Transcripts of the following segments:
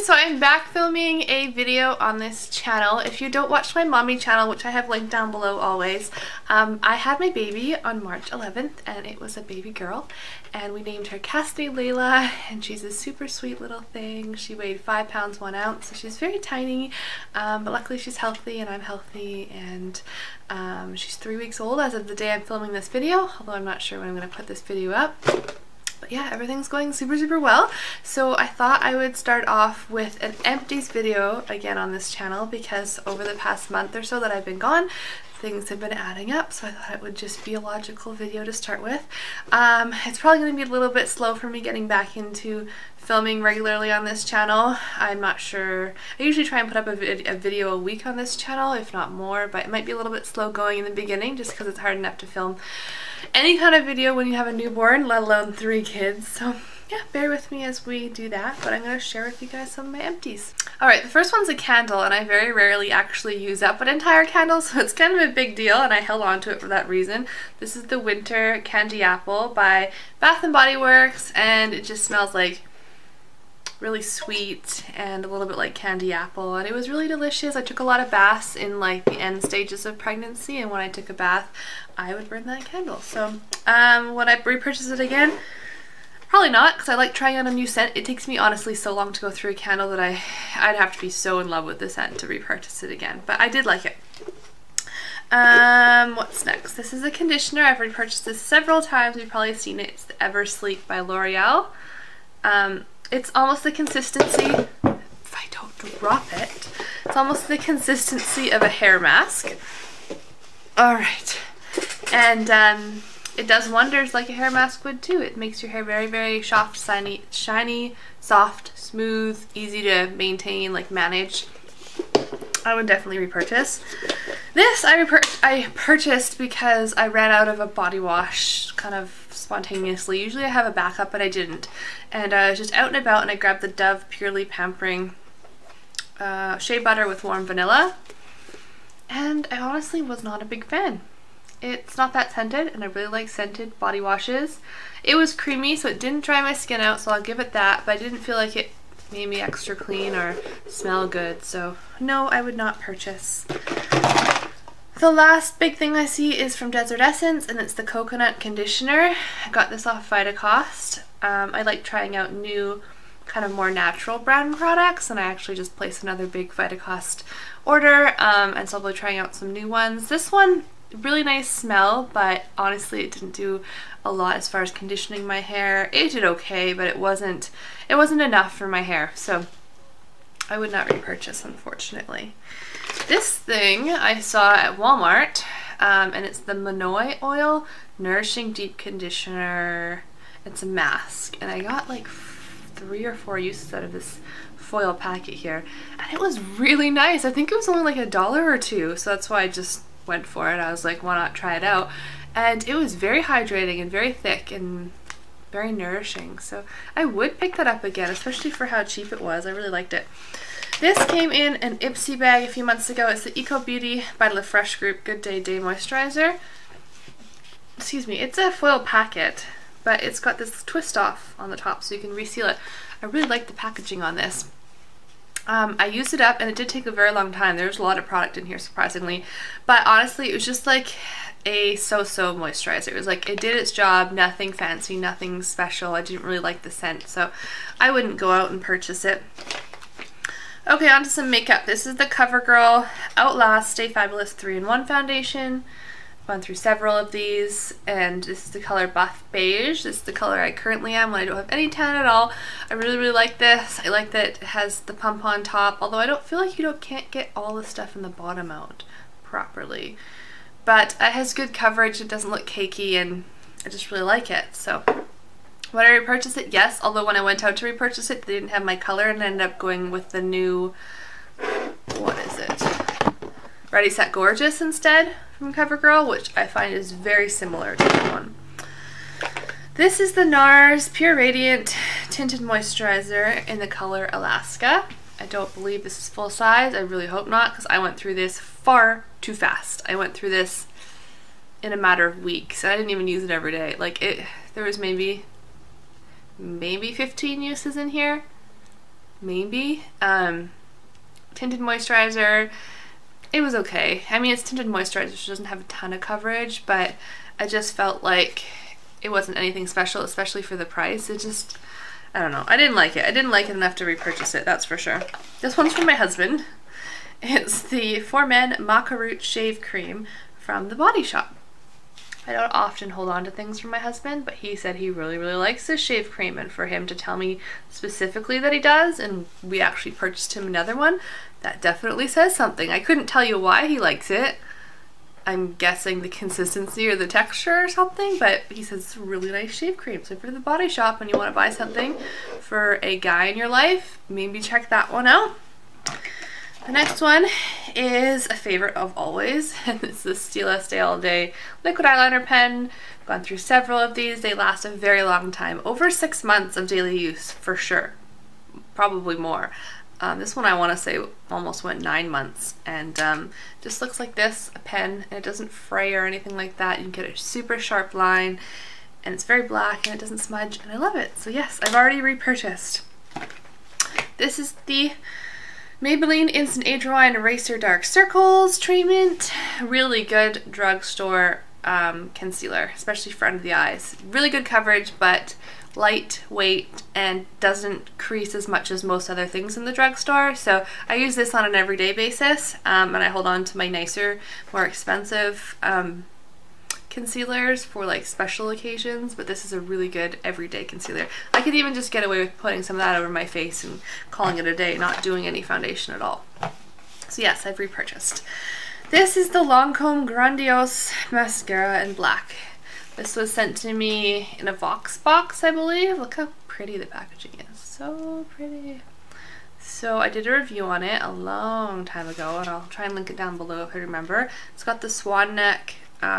so I'm back filming a video on this channel. If you don't watch my mommy channel, which I have linked down below always, I had my baby on March 11th and it was a baby girl and we named her Cassidy Layla, and she's a super sweet little thing. She weighed 5 pounds 1 ounce, so she's very tiny, but luckily she's healthy and I'm healthy, and she's 3 weeks old as of the day I'm filming this video, although I'm not sure when I'm going to put this video up. But yeah, everything's going super well. So I thought I would start off with an empties video again on this channel, because over the past month or so that I've been gone, things have been adding up, so I thought it would just be a logical video to start with. It's probably going to be a little bit slow for me getting back into filming regularly on this channel. I'm not sure. I usually try and put up a video a week on this channel, if not more, but it might be a little bit slow going in the beginning just because it's hard enough to film any kind of video when you have a newborn, let alone 3 kids. So yeah, bear with me as we do that, but I'm going to share with you guys some of my empties. Alright, the first one's a candle, and I very rarely actually use up an entire candle, so it's kind of a big deal, and I held on to it for that reason. This is the Winter Candy Apple by Bath & Body Works, and it just smells like really sweet and a little bit like candy apple, and it was really delicious. I took a lot of baths in like the end stages of pregnancy, and when I took a bath I would burn that candle. So would I repurchase it again? Probably not, because I like trying out a new scent. It takes me honestly so long to go through a candle that I'd have to be so in love with the scent to repurchase it again, but I did like it. What's next? This is a conditioner. I've repurchased this several times. You've probably seen it. It's the Ever Sleep by L'Oreal. It's almost the consistency, if I don't drop it, it's almost the consistency of a hair mask. Alright, and it does wonders like a hair mask would too. It makes your hair very soft, shiny, soft, smooth, easy to maintain, like manage. I would definitely repurchase. This I purchased because I ran out of a body wash kind of spontaneously. Usually I have a backup, but I didn't. And I was just out and about and I grabbed the Dove Purely Pampering Shea Butter with Warm Vanilla. And I honestly was not a big fan. It's not that scented, and I really like scented body washes. It was creamy, so it didn't dry my skin out, so I'll give it that, but I didn't feel like it made me extra clean or smell good, so no, I would not purchase. The last big thing I see is from Desert Essence, and it's the Coconut Conditioner. I got this off Vitacost. I like trying out new, kind of more natural brand products, and I actually just placed another big Vitacost order, and so I'll be trying out some new ones. This one, really nice smell, but honestly it didn't do a lot as far as conditioning my hair. It did okay, but it wasn't enough for my hair, so I would not repurchase, unfortunately. This thing I saw at Walmart, and it's the Monoi Oil Nourishing Deep Conditioner. It's a mask, and I got like 3 or 4 uses out of this foil packet here, and it was really nice. I think it was only like $1 or $2, so that's why I just went for it. I was like, why not try it out? And it was very hydrating and very thick and very nourishing, so I would pick that up again, especially for how cheap it was. I really liked it. This came in an Ipsy bag a few months ago. It's the Eco Beauty by Le Fresh Group Good Day Day Moisturizer. Excuse me, it's a foil packet, but it's got this twist off on the top so you can reseal it. I really like the packaging on this. I used it up, and it did take a very long time. There's a lot of product in here, surprisingly, but honestly it was just like a so-so moisturizer. It was like, it did its job, nothing fancy, nothing special. I didn't really like the scent, so I wouldn't go out and purchase it. Okay, on to some makeup. This is the CoverGirl Outlast Stay Fabulous 3-in-1 foundation. I've gone through several of these, and this is the color Buff Beige. This is the color I currently am when I don't have any tan at all. I really like this. I like that it has the pump on top, although I don't feel like can't get all the stuff in the bottom out properly. But it has good coverage, it doesn't look cakey, and I just really like it. So would I repurchase it? Yes, although when I went out to repurchase it, they didn't have my color, and I ended up going with the new, what is it? Ready Set Gorgeous instead from CoverGirl, which I find is very similar to that one. This is the NARS Pure Radiant Tinted Moisturizer in the color Alaska. I don't believe this is full size. I really hope not, because I went through this far too fast. I went through this in a matter of weeks. I didn't even use it every day. Like, there was maybe 15 uses in here. maybe. Tinted moisturizer, it was okay. I mean, it's tinted moisturizer, so it doesn't have a ton of coverage, but I just felt like it wasn't anything special, especially for the price. It just, I don't know. I didn't like it. I didn't like it enough to repurchase it, that's for sure. This one's from my husband. It's the For Men Maca Root Shave Cream from The Body Shop. I don't often hold on to things from my husband, but he said he really, really likes this shave cream, and for him to tell me specifically that he does, and we actually purchased him another one, that definitely says something. I couldn't tell you why he likes it. I'm guessing the consistency or the texture or something, but he says it's a really nice shave cream. So if you're at The Body Shop and you want to buy something for a guy in your life, maybe check that one out. The next one is a favorite of always, and it's the Stila Stay All Day liquid eyeliner pen. I've gone through several of these. They last a very long time, over 6 months of daily use for sure, probably more. This one I want to say almost went 9 months, and just looks like this, a pen, and it doesn't fray or anything like that. You can get a super sharp line, and it's very black, and it doesn't smudge, and I love it. So yes, I've already repurchased. This is the Maybelline Instant Age Rewind Eraser Dark Circles treatment. Really good drugstore concealer, especially for under the eyes. Really good coverage, but lightweight and doesn't crease as much as most other things in the drugstore. So I use this on an everyday basis, and I hold on to my nicer, more expensive concealers for like special occasions, but this is a really good everyday concealer. I could even just get away with putting some of that over my face and calling it a day, not doing any foundation at all. So yes, I've repurchased. This is the Lancome Grandiose Mascara in black. This was sent to me in a Vox box, I believe. Look how pretty the packaging is. So pretty. So I did a review on it a long time ago, and I'll try and link it down below if I remember. It's got the swan neck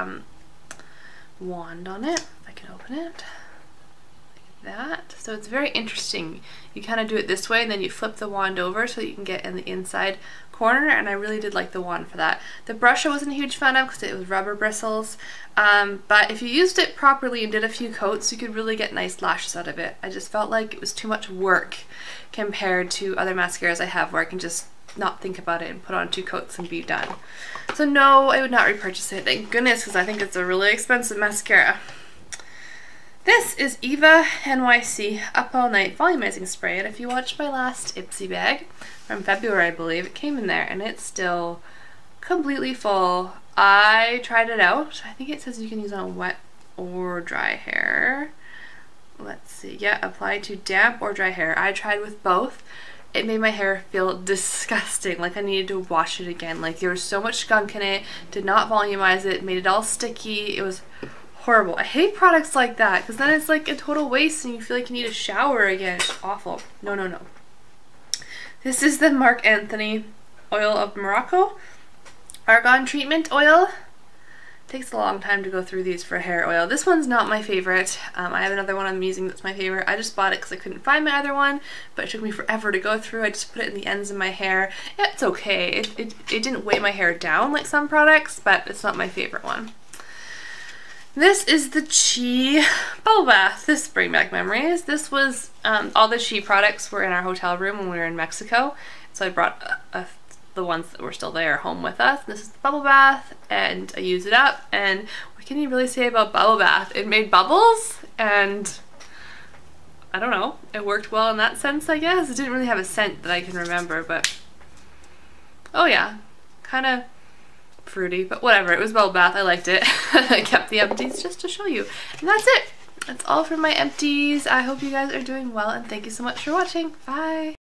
wand on it, if I can open it like that. So it's very interesting. You kind of do it this way and then you flip the wand over so you can get in the inside corner, and I really did like the wand for that. The brush I wasn't a huge fan of because it was rubber bristles, but if you used it properly and did a few coats, you could really get nice lashes out of it. I just felt like it was too much work compared to other mascaras I have where I can just not think about it and put on 2 coats and be done. So no, I would not repurchase it, thank goodness, because I think it's a really expensive mascara. This is Eva NYC Up All Night Volumizing Spray, and if you watched my last Ipsy bag from February, I believe, it came in there, and it's still completely full. I tried it out. I think it says you can use it on wet or dry hair. Let's see. Yeah, apply to damp or dry hair. I tried with both. It made my hair feel disgusting, like I needed to wash it again. Like there was so much skunk in it, did not volumize it, made it all sticky. It was horrible. I hate products like that because then it's like a total waste and you feel like you need a shower again. It's awful. No, no, no. This is the Marc Anthony Oil of Morocco Argan Treatment Oil. Takes a long time to go through these for hair oil. This one's not my favorite. I have another one I'm using that's my favorite. I just bought it because I couldn't find my other one, but it took me forever to go through. I just put it in the ends of my hair. Yeah, it's okay. It didn't weigh my hair down like some products, but it's not my favorite one. This is the Chi Bubble Bath. This bring back memories. This was, all the Chi products were in our hotel room when we were in Mexico, so I brought the ones that were still there home with us. This is the bubble bath, and I use it up, and what can you really say about bubble bath? It made bubbles, and I don't know, it worked well in that sense, I guess. It didn't really have a scent that I can remember, but oh yeah, kind of fruity, but whatever, it was bubble bath. I liked it. I kept the empties just to show you, and that's it. That's all for my empties. I hope you guys are doing well, and thank you so much for watching. Bye.